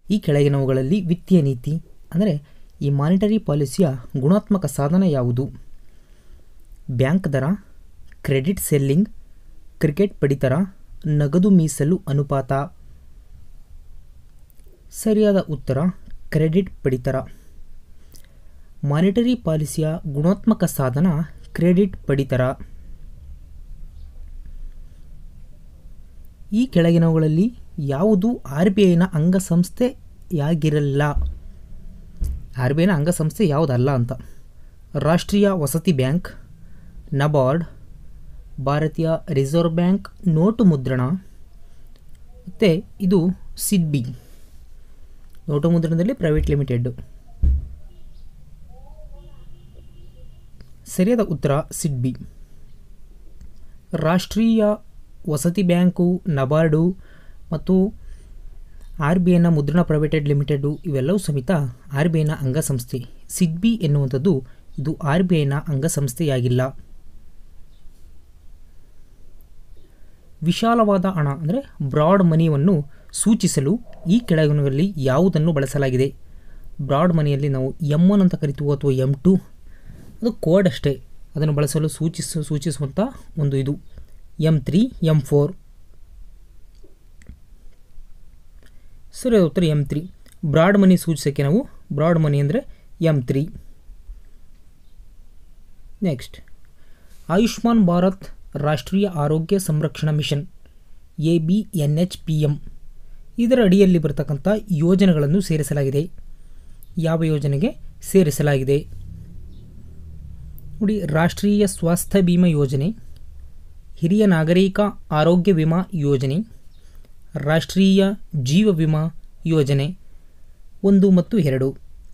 ಈ ಕೆಳಗಿನವುಗಳಲ್ಲಿ ವಿತ್ತೀಯ ನೀತಿ ಅಂದರೆ ಈ ಮಾನಿಟರಿ ಪಾಲಿಸಿಯ ಗುಣಾತ್ಮಕ ಸಾಧನ ಯಾವುದು? ಬ್ಯಾಂಕ್ ದರ, ಕ್ರೆಡಿಟ್ ಸೆಲ್ಲಿಂಗ್, ಕ್ರಿಕೆಟ್ ಪಡಿತರ, ನಗದು ಮೀಸಲು ಅನುಪಾತ. ಸರಿಯಾದ ಉತ್ತರ ಕ್ರೆಡಿಟ್ ಪಡಿತರ. ಮಾನಿಟರಿ ಪಾಲಿಸಿಯ ಗುಣಾತ್ಮಕ ಸಾಧನ ಕ್ರೆಡಿಟ್ ಪಡಿತರ. ಈ ಕೆಳಗಿನವುಗಳಲ್ಲಿ ಯಾವುದು RBIನ ಅಂಗಸಂಸ್ಥೆಯಾಗಿರಲ್ಲ? RBIನ ಅಂಗಸಂಸ್ಥೆ ಯಾವುದಲ್ಲ ಅಂತ. ರಾಷ್ಟ್ರೀಯ ವಸತಿ ಬ್ಯಾಂಕ್, ನಬಾರ್ಡ್, ಭಾರತೀಯ ರಿಸರ್ವ್ ಬ್ಯಾಂಕ್ ನೋಟು ಮುದ್ರಣ, ಮತ್ತು ಇದು ಸಿಡ್ಬಿ, ನೋಟು ಮುದ್ರಣದಲ್ಲಿ ಪ್ರೈವೇಟ್ ಲಿಮಿಟೆಡ್. ಸರಿಯಾದ ಉತ್ತರ ಸಿಡ್ಬಿ. ರಾಷ್ಟ್ರೀಯ ವಸತಿ ಬ್ಯಾಂಕು, ನಬಾರ್ಡು ಮತ್ತು RBIನ ಮುದ್ರಣ ಪ್ರೈವೇಟೆಡ್ ಲಿಮಿಟೆಡು ಇವೆಲ್ಲವೂ ಸಮೇತ RBIನ ಅಂಗಸಂಸ್ಥೆ. ಸಿಡ್ಬಿ ಎನ್ನುವಂಥದ್ದು ಇದು RBIನ ಅಂಗಸಂಸ್ಥೆಯಾಗಿಲ್ಲ. ವಿಶಾಲವಾದ ಹಣ ಅಂದರೆ ಬ್ರಾಡ್ ಮನಿಯನ್ನು ಸೂಚಿಸಲು ಈ ಕೆಳಗಿನವುಗಳಲ್ಲಿ ಯಾವುದನ್ನು ಬಳಸಲಾಗಿದೆ? ಬ್ರಾಡ್ ಮನಿಯಲ್ಲಿ ನಾವು M1 ಅಂತ ಕರಿತೀವೋ ಅಥವಾ M2, ಅದು ಕೋಡ್ ಅಷ್ಟೇ. ಅದನ್ನು ಬಳಸಲು ಸೂಚಿಸುವಂಥ ಒಂದು ಇದು M3, M4. ಸರಿಯಾದ ಉತ್ತರ M3. ಬ್ರಾಡ್ ಮನಿ ಸೂಚಿಸೋಕ್ಕೆ ನಾವು ಬ್ರಾಡ್ ಮನಿ ಅಂದರೆ M3. ನೆಕ್ಸ್ಟ್, ಆಯುಷ್ಮಾನ್ ಭಾರತ್ ರಾಷ್ಟ್ರೀಯ ಆರೋಗ್ಯ ಸಂರಕ್ಷಣಾ ಮಿಷನ್ ABNHPM ಇದರ ಅಡಿಯಲ್ಲಿ ಬರತಕ್ಕಂಥ ಯೋಜನೆಗಳನ್ನು ಸೇರಿಸಲಾಗಿದೆ. ಯಾವ ಯೋಜನೆಗೆ ಸೇರಿಸಲಾಗಿದೆ? ನೋಡಿ, ರಾಷ್ಟ್ರೀಯ ಸ್ವಾಸ್ಥ್ಯ ಬಿಮಾ ಯೋಜನೆ, ಹಿರಿಯ ನಾಗರಿಕ ಆರೋಗ್ಯ ವಿಮಾ ಯೋಜನೆ, ರಾಷ್ಟ್ರೀಯ ಜೀವ ವಿಮಾ ಯೋಜನೆ 1 ಮತ್ತು 2.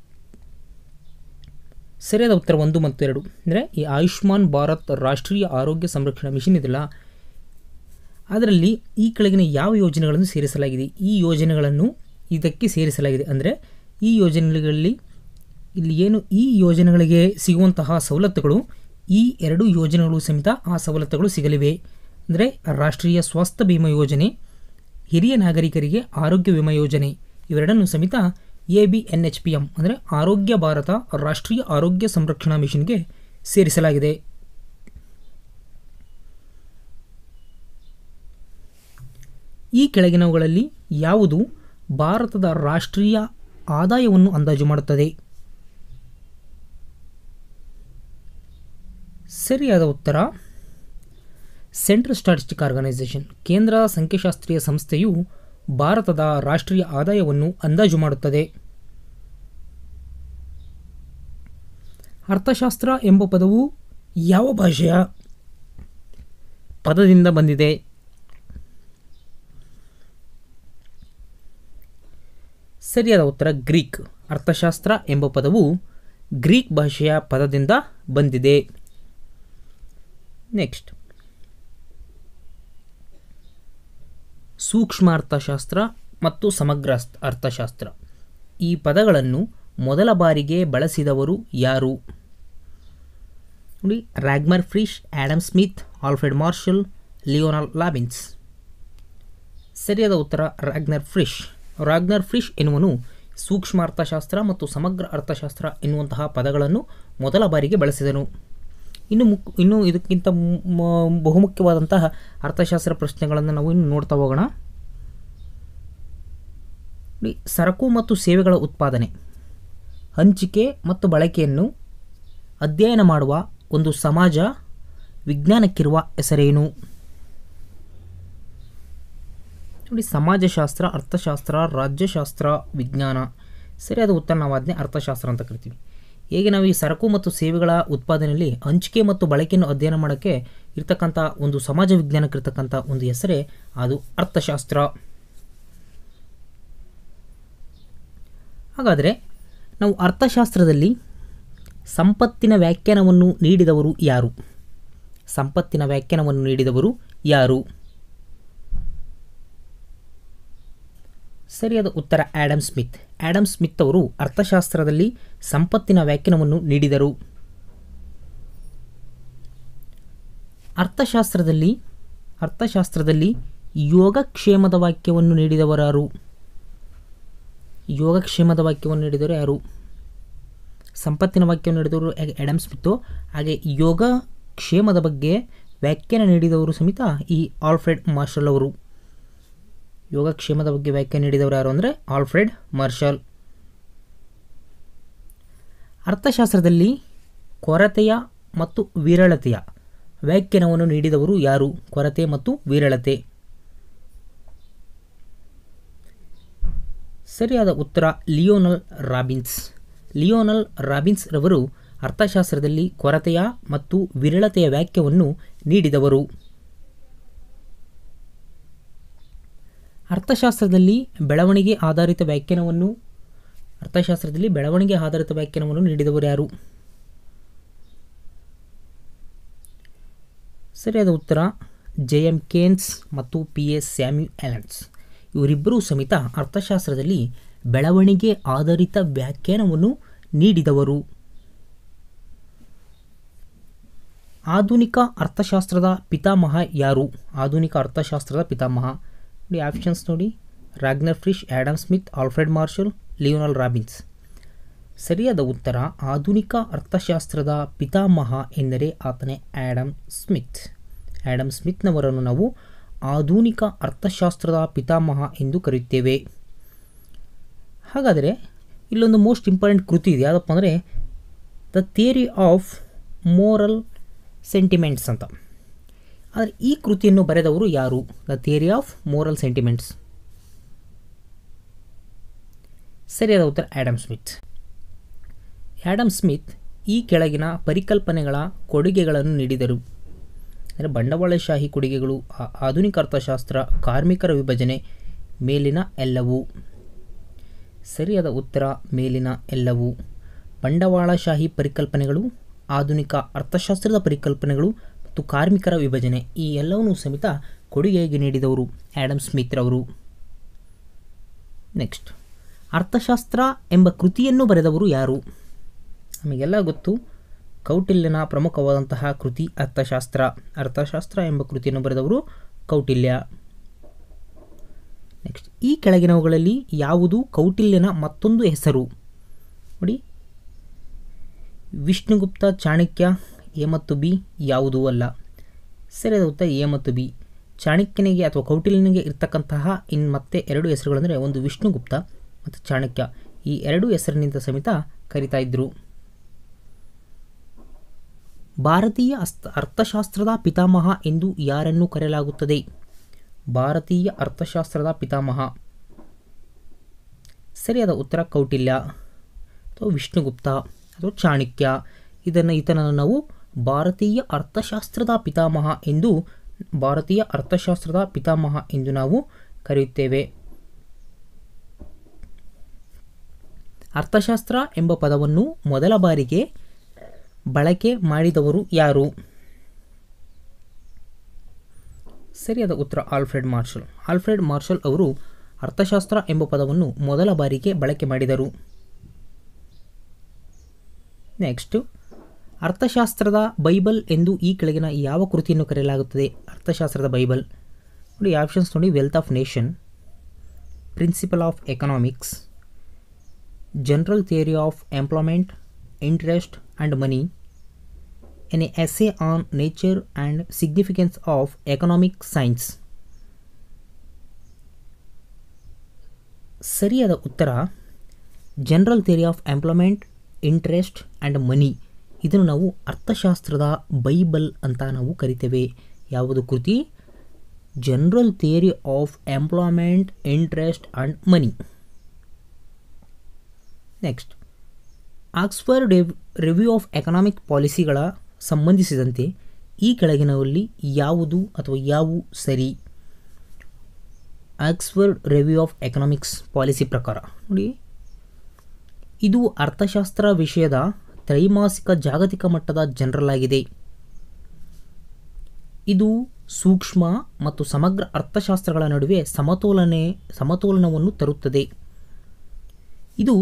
ಸರಿಯಾದ ಉತ್ತರ 1 ಮತ್ತು 2. ಅಂದರೆ ಈ ಆಯುಷ್ಮಾನ್ ಭಾರತ್ ರಾಷ್ಟ್ರೀಯ ಆರೋಗ್ಯ ಸಂರಕ್ಷಣಾ ಮಿಷನ್ ಇದೆಯಲ್ಲ, ಅದರಲ್ಲಿ ಈ ಕೆಳಗಿನ ಯಾವ ಯೋಜನೆಗಳನ್ನು ಸೇರಿಸಲಾಗಿದೆ? ಈ ಯೋಜನೆಗಳನ್ನು ಇದಕ್ಕೆ ಸೇರಿಸಲಾಗಿದೆ. ಅಂದರೆ ಈ ಯೋಜನೆಗಳಲ್ಲಿ ಇಲ್ಲಿ ಏನು ಈ ಯೋಜನೆಗಳಿಗೆ ಸಿಗುವಂತಹ ಸವಲತ್ತುಗಳು, ಈ 2 ಯೋಜನೆಗಳು ಸಮೇತ ಆ ಸವಲತ್ತುಗಳು ಸಿಗಲಿವೆ. ಅಂದರೆ ರಾಷ್ಟ್ರೀಯ ಸ್ವಾಸ್ಥ್ಯ ಬಿಮಾ ಯೋಜನೆ, ಹಿರಿಯ ನಾಗರಿಕರಿಗೆ ಆರೋಗ್ಯ ವಿಮಾ ಯೋಜನೆ ಇವೆರಡನ್ನು ಸಮೇತ ABNHPM ಅಂದರೆ ಆರೋಗ್ಯ ಭಾರತ ರಾಷ್ಟ್ರೀಯ ಆರೋಗ್ಯ ಸಂರಕ್ಷಣಾ ಮಿಷನ್ಗೆ ಸೇರಿಸಲಾಗಿದೆ. ಈ ಕೆಳಗಿನವುಗಳಲ್ಲಿ ಯಾವುದು ಭಾರತದ ರಾಷ್ಟ್ರೀಯ ಆದಾಯವನ್ನು ಅಂದಾಜು ಮಾಡುತ್ತದೆ? ಸರಿಯಾದ ಉತ್ತರ ಸೆಂಟ್ರಲ್ ಸ್ಟಾಟಿಸ್ಟಿಕ್ ಆರ್ಗನೈಸೇಷನ್, ಕೇಂದ್ರ ಸಂಖ್ಯಾಶಾಸ್ತ್ರೀಯ ಸಂಸ್ಥೆಯು ಭಾರತದ ರಾಷ್ಟ್ರೀಯ ಆದಾಯವನ್ನು ಅಂದಾಜು ಮಾಡುತ್ತದೆ. ಅರ್ಥಶಾಸ್ತ್ರ ಎಂಬ ಪದವು ಯಾವ ಭಾಷೆಯ ಪದದಿಂದ ಬಂದಿದೆ? ಸರಿಯಾದ ಉತ್ತರ ಗ್ರೀಕ್. ಅರ್ಥಶಾಸ್ತ್ರ ಎಂಬ ಪದವು ಗ್ರೀಕ್ ಭಾಷೆಯ ಪದದಿಂದ ಬಂದಿದೆ. ನೆಕ್ಸ್ಟ್, ಸೂಕ್ಷ್ಮ ಅರ್ಥಶಾಸ್ತ್ರ ಮತ್ತು ಸಮಗ್ರ ಅರ್ಥಶಾಸ್ತ್ರ ಈ ಪದಗಳನ್ನು ಮೊದಲ ಬಾರಿಗೆ ಬಳಸಿದವರು ಯಾರು? ನೋಡಿ, Ragnar Frisch, Adam Smith, Alfred Marshall, Lionel Robbins. ಸರಿಯಾದ ಉತ್ತರ ರಾಗ್ನರ್ ಫ್ರಿಶ್. ರಾಗ್ನರ್ ಫ್ರಿಶ್ ಎನ್ನುವನು ಸೂಕ್ಷ್ಮ ಅರ್ಥಶಾಸ್ತ್ರ ಮತ್ತು ಸಮಗ್ರ ಅರ್ಥಶಾಸ್ತ್ರ ಎನ್ನುವಂತಹ ಪದಗಳನ್ನು ಮೊದಲ ಬಾರಿಗೆ ಬಳಸಿದನು. ಇನ್ನು ಇದಕ್ಕಿಂತ ಬಹುಮುಖ್ಯವಾದಂತಹ ಅರ್ಥಶಾಸ್ತ್ರ ಪ್ರಶ್ನೆಗಳನ್ನು ನಾವು ಇನ್ನು ನೋಡ್ತಾ ಹೋಗೋಣ. ಸರಕು ಮತ್ತು ಸೇವೆಗಳ ಉತ್ಪಾದನೆ, ಹಂಚಿಕೆ ಮತ್ತು ಬಳಕೆಯನ್ನು ಅಧ್ಯಯನ ಮಾಡುವ ಒಂದು ಸಮಾಜ ವಿಜ್ಞಾನಕ್ಕಿರುವ ಹೆಸರೇನು? ನೋಡಿ, ಸಮಾಜಶಾಸ್ತ್ರ, ಅರ್ಥಶಾಸ್ತ್ರ, ರಾಜ್ಯಶಾಸ್ತ್ರ, ವಿಜ್ಞಾನ. ಸರಿಯಾದ ಉತ್ತರ ನಾವು ಅದನ್ನೇ ಅರ್ಥಶಾಸ್ತ್ರ ಅಂತ ಕರಿತೀವಿ. ಹೇಗೆ ನಾವು ಈ ಸರಕು ಮತ್ತು ಸೇವೆಗಳ ಉತ್ಪಾದನೆಯಲ್ಲಿ ಹಂಚಿಕೆ ಮತ್ತು ಬಳಕೆಯನ್ನು ಅಧ್ಯಯನ ಮಾಡೋಕ್ಕೆ ಇರ್ತಕ್ಕಂಥ ಒಂದು ಸಮಾಜ ವಿಜ್ಞಾನಕ್ಕಿರ್ತಕ್ಕಂಥ ಒಂದು ಹೆಸರೇ ಅದು ಅರ್ಥಶಾಸ್ತ್ರ. ಹಾಗಾದರೆ ನಾವು ಅರ್ಥಶಾಸ್ತ್ರದಲ್ಲಿ ಸಂಪತ್ತಿನ ವ್ಯಾಖ್ಯಾನವನ್ನು ನೀಡಿದವರು ಯಾರು? ಸಂಪತ್ತಿನ ವ್ಯಾಖ್ಯಾನವನ್ನು ನೀಡಿದವರು ಯಾರು? ಸರಿಯಾದ ಉತ್ತರ ಆಡಮ್ ಸ್ಮಿತ್. ಆಡಮ್ ಸ್ಮಿತ್ ಅವರು ಅರ್ಥಶಾಸ್ತ್ರದಲ್ಲಿ ಸಂಪತ್ತಿನ ವ್ಯಾಖ್ಯಾನವನ್ನು ನೀಡಿದರು. ಅರ್ಥಶಾಸ್ತ್ರದಲ್ಲಿ ಯೋಗಕ್ಷೇಮದ ವಾಕ್ಯವನ್ನು ನೀಡಿದವರಾರು? ಯೋಗಕ್ಷೇಮದ ವಾಕ್ಯವನ್ನು ನೀಡಿದವರು ಯಾರು? ಸಂಪತ್ತಿನ ವಾಕ್ಯವನ್ನು ನೀಡಿದವರು ಆ್ಯಡಮ್ ಸ್ಮಿತ್ತು. ಹಾಗೆ ಯೋಗಕ್ಷೇಮದ ಬಗ್ಗೆ ವ್ಯಾಖ್ಯಾನ ನೀಡಿದವರು ಸಮೇತ ಈ ಆಲ್ಫ್ರೆಡ್ ಮಾರ್ಷಲ್ ಅವರು. ಯೋಗಕ್ಷೇಮದ ಬಗ್ಗೆ ವ್ಯಾಖ್ಯಾನ ನೀಡಿದವರು ಯಾರು ಅಂದರೆ ಆಲ್ಫ್ರೆಡ್ ಮಾರ್ಷಲ್. ಅರ್ಥಶಾಸ್ತ್ರದಲ್ಲಿ ಕೊರತೆಯ ಮತ್ತು ವಿರಳತೆಯ ವ್ಯಾಖ್ಯಾನವನ್ನು ನೀಡಿದವರು ಯಾರು? ಕೊರತೆ ಮತ್ತು ವಿರಳತೆ. ಸರಿಯಾದ ಉತ್ತರ ಲಿಯೋನಲ್ ರಾಬಿನ್ಸ್. ಲಿಯೋನಲ್ ರಾಬಿನ್ಸ್ ರವರು ಅರ್ಥಶಾಸ್ತ್ರದಲ್ಲಿ ಕೊರತೆಯ ಮತ್ತು ವಿರಳತೆಯ ವ್ಯಾಖ್ಯಾನವನ್ನು ನೀಡಿದವರು. ಅರ್ಥಶಾಸ್ತ್ರದಲ್ಲಿ ಬೆಳವಣಿಗೆ ಆಧಾರಿತ ವ್ಯಾಖ್ಯಾನವನ್ನು ನೀಡಿದವರು ಯಾರು? ಸರಿಯಾದ ಉತ್ತರ ಜೆ.ಎಂ. ಕೇನ್ಸ್ ಮತ್ತು ಪಿ.ಎಸ್. ಸ್ಯಾಮ್ಯುಯೆಲ್ಸ್. ಇವರಿಬ್ಬರೂ ಸಮೇತ ಅರ್ಥಶಾಸ್ತ್ರದಲ್ಲಿ ಬೆಳವಣಿಗೆ ಆಧಾರಿತ ವ್ಯಾಖ್ಯಾನವನ್ನು ನೀಡಿದವರು. ಆಧುನಿಕ ಅರ್ಥಶಾಸ್ತ್ರದ ಪಿತಾಮಹ ಯಾರು? ಆಧುನಿಕ ಅರ್ಥಶಾಸ್ತ್ರದ ಪಿತಾಮಹ ನೋಡಿ, ಆಪ್ಷನ್ಸ್ ನೋಡಿ: Ragnar Frisch, Adam Smith, Alfred Marshall, Lionel Robbins. ಸರಿಯಾದ ಉತ್ತರ ಆಧುನಿಕ ಅರ್ಥಶಾಸ್ತ್ರದ ಪಿತಾಮಹ ಎಂದರೆ ಆತನೇ ಆ್ಯಡಮ್ ಸ್ಮಿತ್. ಆ್ಯಡಮ್ ಸ್ಮಿತ್ನವರನ್ನು ನಾವು ಆಧುನಿಕ ಅರ್ಥಶಾಸ್ತ್ರದ ಪಿತಾಮಹ ಎಂದು ಕರೆಯುತ್ತೇವೆ. ಹಾಗಾದರೆ ಇಲ್ಲೊಂದು ಮೋಸ್ಟ್ ಇಂಪಾರ್ಟೆಂಟ್ ಕೃತಿ ಇದೆ, ಯಾವುದಪ್ಪ ಅಂದರೆ the theory of moral sentiments ಅಂತ. ಆದರೆ ಈ ಕೃತಿಯನ್ನು ಬರೆದವರು ಯಾರು? The theory of moral sentiments. ಸರಿಯಾದ ಉತ್ತರ ಆ್ಯಡಮ್ ಸ್ಮಿತ್. ಆ್ಯಡಮ್ ಸ್ಮಿತ್ ಈ ಕೆಳಗಿನ ಪರಿಕಲ್ಪನೆಗಳ ಕೊಡುಗೆಗಳನ್ನು ನೀಡಿದರು. ಅಂದರೆ ಬಂಡವಾಳಶಾಹಿ ಕೊಡುಗೆಗಳು, ಆಧುನಿಕ ಅರ್ಥಶಾಸ್ತ್ರ, ಕಾರ್ಮಿಕರ ವಿಭಜನೆ, ಮೇಲಿನ ಎಲ್ಲವೂ. ಸರಿಯಾದ ಉತ್ತರ ಮೇಲಿನ ಎಲ್ಲವೂ. ಬಂಡವಾಳಶಾಹಿ ಪರಿಕಲ್ಪನೆಗಳು, ಆಧುನಿಕ ಅರ್ಥಶಾಸ್ತ್ರದ ಪರಿಕಲ್ಪನೆಗಳು ಮತ್ತು ಕಾರ್ಮಿಕರ ವಿಭಜನೆ ಈ ಎಲ್ಲವನ್ನೂ ಸಮೇತ ಕೊಡುಗೆಯಾಗಿ ನೀಡಿದವರು ಆ್ಯಡಮ್ ಸ್ಮಿತ್ ರವರು. ನೆಕ್ಸ್ಟ್, ಅರ್ಥಶಾಸ್ತ್ರ ಎಂಬ ಕೃತಿಯನ್ನು ಬರೆದವರು ಯಾರು? ನಮಗೆಲ್ಲ ಗೊತ್ತು, ಕೌಟಿಲ್ಯನ ಪ್ರಮುಖವಾದಂತಹ ಕೃತಿ ಅರ್ಥಶಾಸ್ತ್ರ. ಅರ್ಥಶಾಸ್ತ್ರ ಎಂಬ ಕೃತಿಯನ್ನು ಬರೆದವರು ಕೌಟಿಲ್ಯ. ನೆಕ್ಸ್ಟ್, ಈ ಕೆಳಗಿನವುಗಳಲ್ಲಿ ಯಾವುದು ಕೌಟಿಲ್ಯನ ಮತ್ತೊಂದು ಹೆಸರು? ನೋಡಿ, ವಿಷ್ಣುಗುಪ್ತ, ಚಾಣಕ್ಯ, ಎ ಮತ್ತು ಬಿ ಯಾವುದೂ ಅಲ್ಲ. ಸರಿಯಾದ ಉತ್ತರ ಎ ಮತ್ತು ಬಿ. ಚಾಣಕ್ಯನಿಗೆ ಅಥವಾ ಕೌಟಿಲ್ಯನಿಗೆ ಇರ್ತಕ್ಕಂತಹ ಮತ್ತೆ ಎರಡು ಹೆಸರುಗಳಂದರೆ ಒಂದು ವಿಷ್ಣುಗುಪ್ತ ಮತ್ತು ಚಾಣಕ್ಯ. ಈ ಎರಡೂ ಹೆಸರಿನಿಂದ ಸಮೇತ ಕರೀತಾ ಇದ್ದರು. ಭಾರತೀಯ ಅರ್ಥಶಾಸ್ತ್ರದ ಪಿತಾಮಹ ಎಂದು ಯಾರನ್ನು ಕರೆಯಲಾಗುತ್ತದೆ? ಭಾರತೀಯ ಅರ್ಥಶಾಸ್ತ್ರದ ಪಿತಾಮಹ. ಸರಿಯಾದ ಉತ್ತರ ಕೌಟಿಲ್ಯ ಅಥವಾ ವಿಷ್ಣುಗುಪ್ತ ಅಥವಾ ಚಾಣಕ್ಯ. ಈತನನ್ನು ನಾವು ಭಾರತೀಯ ಅರ್ಥಶಾಸ್ತ್ರದ ಪಿತಾಮಹ ಎಂದು ನಾವು ಕರೆಯುತ್ತೇವೆ. ಅರ್ಥಶಾಸ್ತ್ರ ಎಂಬ ಪದವನ್ನು ಮೊದಲ ಬಾರಿಗೆ ಬಳಕೆ ಮಾಡಿದವರು ಯಾರು? ಸರಿಯಾದ ಉತ್ತರ ಆಲ್ಫ್ರೆಡ್ ಮಾರ್ಷಲ್. ಆಲ್ಫ್ರೆಡ್ ಮಾರ್ಷಲ್ ಅವರು ಅರ್ಥಶಾಸ್ತ್ರ ಎಂಬ ಪದವನ್ನು ಮೊದಲ ಬಾರಿಗೆ ಬಳಕೆ ಮಾಡಿದರು. ನೆಕ್ಸ್ಟ್, ಅರ್ಥಶಾಸ್ತ್ರದ ಬೈಬಲ್ ಎಂದು ಈ ಕೆಳಗಿನ ಯಾವ ಕೃತಿಯನ್ನು ಕರೆಯಲಾಗುತ್ತದೆ? ಅರ್ಥಶಾಸ್ತ್ರದ ಬೈಬಲ್ ನೋಡಿ, ಆಪ್ಷನ್ಸ್ ನೋಡಿ: wealth of nation, principle of economics, general theory of employment, interest and money, an essay on nature and significance of economic science. ಸರಿಯಾದ ಉತ್ತರ general theory of employment, interest and money. ಇದನ್ನು ನಾವು ಅರ್ಥಶಾಸ್ತ್ರದ bible ಅಂತ ನಾವು ಕರಿತೇವೆ. ಯಾವುದು ಕೃತಿ? General theory of employment, interest and money. Next, Oxford review of economic ಪಾಲಿಸಿಗಳ ಸಂಬಂಧಿಸಿದಂತೆ ಈ ಕೆಳಗಿನವಲ್ಲಿ ಯಾವುದು ಅಥವಾ ಯಾವು ಸರಿ? Oxford review of economics policy ಪ್ರಕಾರ ನೋಡಿ, ಇದು ಅರ್ಥಶಾಸ್ತ್ರ ವಿಷಯದ ತ್ರೈಮಾಸಿಕ ಜಾಗತಿಕ ಮಟ್ಟದ ಜನರಲ್ ಆಗಿದೆ. ಇದು ಸೂಕ್ಷ್ಮ ಮತ್ತು ಸಮಗ್ರ ಅರ್ಥಶಾಸ್ತ್ರಗಳ ನಡುವೆ ಸಮತೋಲನವನ್ನು ತರುತ್ತದೆ. ಇದು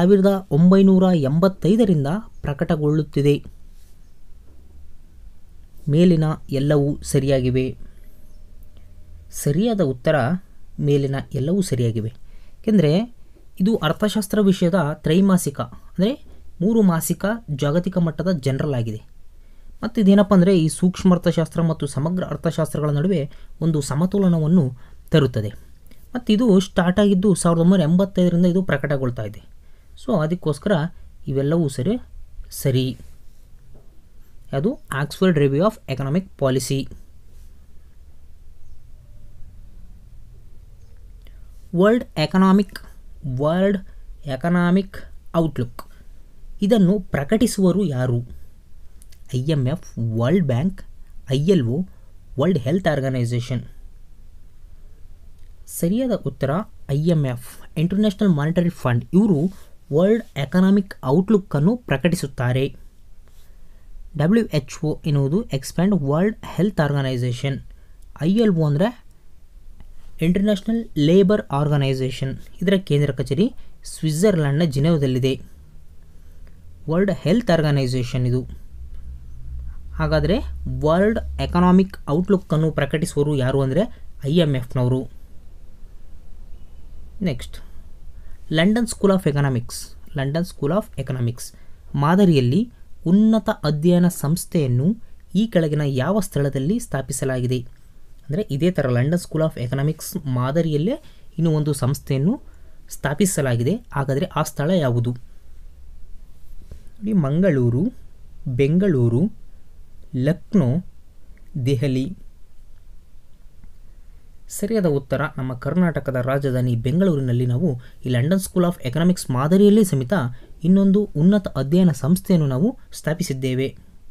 1985ರಿಂದ ಪ್ರಕಟಗೊಳ್ಳುತ್ತಿದೆ. ಮೇಲಿನ ಎಲ್ಲವೂ ಸರಿಯಾಗಿವೆ. ಸರಿಯಾದ ಉತ್ತರ ಮೇಲಿನ ಎಲ್ಲವೂ ಸರಿಯಾಗಿವೆ. ಏಕೆಂದರೆ ಇದು ಅರ್ಥಶಾಸ್ತ್ರ ವಿಷಯದ ತ್ರೈಮಾಸಿಕ ಅಂದರೆ 3 ಮಾಸಿಕ ಜಾಗತಿಕ ಮಟ್ಟದ ಜನರಲ್ ಆಗಿದೆ. ಮತ್ತು ಇದೇನಪ್ಪ ಅಂದರೆ ಈ ಸೂಕ್ಷ್ಮ ಅರ್ಥಶಾಸ್ತ್ರ ಮತ್ತು ಸಮಗ್ರ ಅರ್ಥಶಾಸ್ತ್ರಗಳ ನಡುವೆ ಒಂದು ಸಮತೋಲನವನ್ನು ತರುತ್ತದೆ. ಮತ್ತು ಇದು ಸ್ಟಾರ್ಟ್ ಆಗಿದ್ದು 1985ರಿಂದ ಇದು ಪ್ರಕಟಗೊಳ್ತಾ ಇದೆ. ಸೊ ಅದಕ್ಕೋಸ್ಕರ ಇವೆಲ್ಲವೂ ಸರಿ. ಅದು Oxford review of economic policy. World economic outlook ಇದನ್ನು ಪ್ರಕಟಿಸುವರು ಯಾರು? IMF, world bank, ILO, world health organization. ಸರಿಯಾದ ಉತ್ತರ IMF, ಇಂಟರ್ನ್ಯಾಷನಲ್ ಮಾನಿಟರಿ ಫಂಡ್. ಇವರು ವರ್ಲ್ಡ್ ಎಕನಾಮಿಕ್ ಔಟ್ಲುಕ್ಕನ್ನು ಪ್ರಕಟಿಸುತ್ತಾರೆ. WHO ಎನ್ನುವುದು expand world health organization. ILO ಅಂದರೆ ಇಂಟರ್ನ್ಯಾಷನಲ್ ಲೇಬರ್ ಆರ್ಗನೈಸೇಷನ್. ಇದರ ಕೇಂದ್ರ ಕಚೇರಿ ಸ್ವಿಟ್ಜರ್ಲ್ಯಾಂಡ್ನ ಜಿನೆವಾದಲ್ಲಿದೆ. ವರ್ಲ್ಡ್ ಹೆಲ್ತ್ ಆರ್ಗನೈಸೇಷನ್ ಇದು. ಹಾಗಾದರೆ ವರ್ಲ್ಡ್ ಎಕನಾಮಿಕ್ ಔಟ್ಲುಕ್ಕನ್ನು ಪ್ರಕಟಿಸುವರು ಯಾರು ಅಂದರೆ IMFನವರು. Next, London school of economics ಮಾದರಿಯಲ್ಲಿ ಉನ್ನತ ಅಧ್ಯಯನ ಸಂಸ್ಥೆಯನ್ನು ಈ ಕೆಳಗಿನ ಯಾವ ಸ್ಥಳದಲ್ಲಿ ಸ್ಥಾಪಿಸಲಾಗಿದೆ? ಅಂದರೆ ಇದೇ ಥರ ಲಂಡನ್ ಸ್ಕೂಲ್ ಆಫ್ ಎಕನಾಮಿಕ್ಸ್ ಮಾದರಿಯಲ್ಲೇ ಇನ್ನೂ ಒಂದು ಸಂಸ್ಥೆಯನ್ನು ಸ್ಥಾಪಿಸಲಾಗಿದೆ. ಹಾಗಾದರೆ ಆ ಸ್ಥಳ ಯಾವುದು? ಮಂಗಳೂರು, ಬೆಂಗಳೂರು, ಲಕ್ನೋ, ದೆಹಲಿ. ಸರಿಯಾದ ಉತ್ತರ ನಮ್ಮ ಕರ್ನಾಟಕದ ರಾಜಧಾನಿ ಬೆಂಗಳೂರಿನಲ್ಲಿ ನಾವು ಈ ಲಂಡನ್ ಸ್ಕೂಲ್ ಆಫ್ ಎಕನಾಮಿಕ್ಸ್ ಮಾದರಿಯಲ್ಲಿ ಸಮೇತ ಇನ್ನೊಂದು ಉನ್ನತ ಅಧ್ಯಯನ ಸಂಸ್ಥೆಯನ್ನು ನಾವು ಸ್ಥಾಪಿಸಿದ್ದೇವೆ.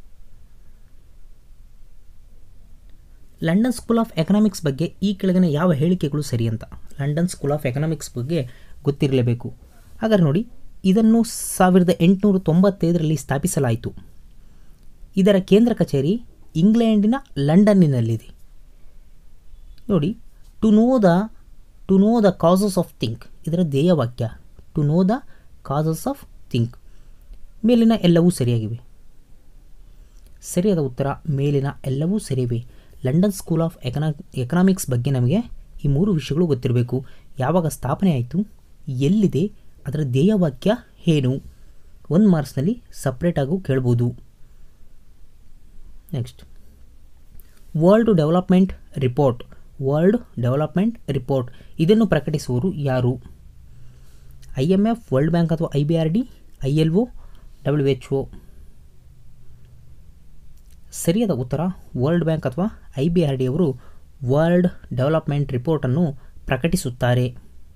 ಲಂಡನ್ ಸ್ಕೂಲ್ ಆಫ್ ಎಕನಾಮಿಕ್ಸ್ ಬಗ್ಗೆ ಈ ಕೆಳಗಿನ ಯಾವ ಹೇಳಿಕೆಗಳು ಸರಿ ಅಂತ? ಲಂಡನ್ ಸ್ಕೂಲ್ ಆಫ್ ಎಕನಾಮಿಕ್ಸ್ ಬಗ್ಗೆ ಗೊತ್ತಿರಲೇಬೇಕು. ಹಾಗಾದ್ರೆ ನೋಡಿ, ಇದನ್ನು 1895ರಲ್ಲಿ ಸ್ಥಾಪಿಸಲಾಯಿತು. ಇದರ ಕೇಂದ್ರ ಕಚೇರಿ ಇಂಗ್ಲೆಂಡಿನ ಲಂಡನ್ನಿನಲ್ಲಿದೆ. ನೋಡಿ, to know the causes of think ಇದರ ಧ್ಯೇಯವಾಕ್ಯ. To know the causes of think. ಮೇಲಿನ ಎಲ್ಲವೂ ಸರಿಯಾಗಿವೆ. ಸರಿಯಾದ ಉತ್ತರ ಮೇಲಿನ ಎಲ್ಲವೂ ಸರಿಯಿವೆ. ಲಂಡನ್ ಸ್ಕೂಲ್ ಆಫ್ ಎಕನಾಮಿಕ್ಸ್ ಬಗ್ಗೆ ನಮಗೆ ಈ 3 ವಿಷಯಗಳು ಗೊತ್ತಿರಬೇಕು. ಯಾವಾಗ ಸ್ಥಾಪನೆ ಆಯಿತು, ಎಲ್ಲಿದೆ, ಅದರ ಧ್ಯೇಯವಾಕ್ಯ ಏನು. 1 ಮಾರ್ಕ್ಸ್ನಲ್ಲಿ ಸಪ್ರೇಟಾಗೂ ಕೇಳ್ಬೋದು. ನೆಕ್ಸ್ಟ್, ವರ್ಲ್ಡ್ ಡೆವಲಪ್ಮೆಂಟ್ ರಿಪೋರ್ಟ್ ಇದನ್ನು ಪ್ರಕಟಿಸುವವರು ಯಾರು? IMF, ವರ್ಲ್ಡ್ ಬ್ಯಾಂಕ್ ಅಥವಾ IBRD, ILO, WHO. ಸರಿಯಾದ ಉತ್ತರ ವರ್ಲ್ಡ್ ಬ್ಯಾಂಕ್ ಅಥವಾ IBRD ಅವರು ವರ್ಲ್ಡ್ ಡೆವಲಪ್ಮೆಂಟ್ ರಿಪೋರ್ಟನ್ನು ಪ್ರಕಟಿಸುತ್ತಾರೆ.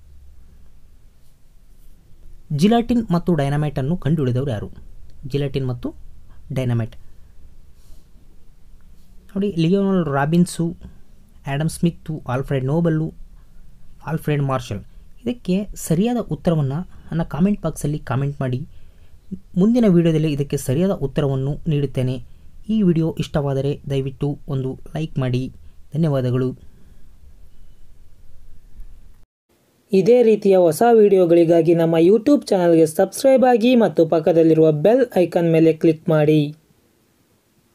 ಜಿಲಾಟಿನ್ ಮತ್ತು ಡೈನಮೈಟನ್ನು ಕಂಡುಹಿಡಿದವರು ಯಾರು? ಜಿಲಾಟಿನ್ ಮತ್ತು ಡೈನಮೈಟ್ ನೋಡಿ, Lionel Robbins, Adam Smith, Alfred Nobel, Alfred Marshall. ಇದಕ್ಕೆ ಸರಿಯಾದ ಉತ್ತರವನ್ನು ನನ್ನ ಕಾಮೆಂಟ್ ಬಾಕ್ಸಲ್ಲಿ ಕಾಮೆಂಟ್ ಮಾಡಿ. ಮುಂದಿನ ವಿಡಿಯೋದಲ್ಲಿ ಇದಕ್ಕೆ ಸರಿಯಾದ ಉತ್ತರವನ್ನು ನೀಡುತ್ತೇನೆ. ಈ ವಿಡಿಯೋ ಇಷ್ಟವಾದರೆ ದಯವಿಟ್ಟು ಒಂದು ಲೈಕ್ ಮಾಡಿ. ಧನ್ಯವಾದಗಳು. ಇದೇ ರೀತಿಯ ಹೊಸ ವಿಡಿಯೋಗಳಿಗಾಗಿ ನಮ್ಮ ಯೂಟ್ಯೂಬ್ ಚಾನಲ್ಗೆ ಸಬ್ಸ್ಕ್ರೈಬ್ ಆಗಿ ಮತ್ತು ಪಕ್ಕದಲ್ಲಿರುವ ಬೆಲ್ ಐಕಾನ್ ಮೇಲೆ ಕ್ಲಿಕ್ ಮಾಡಿ.